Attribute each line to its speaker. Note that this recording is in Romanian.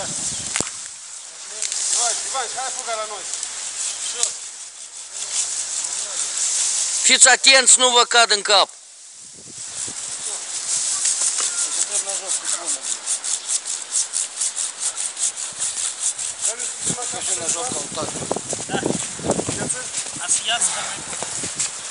Speaker 1: Ivan, hai fuga la noi.
Speaker 2: Fiți atenți, nu vă cad în cap.
Speaker 3: Da. Azi ia să